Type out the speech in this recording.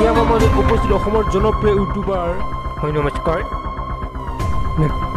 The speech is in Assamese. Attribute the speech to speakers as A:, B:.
A: এতিয়া মই উপস্থিত অসমৰ জনপ্ৰিয় ইউটিউবাৰ হয় নমস্কাৰ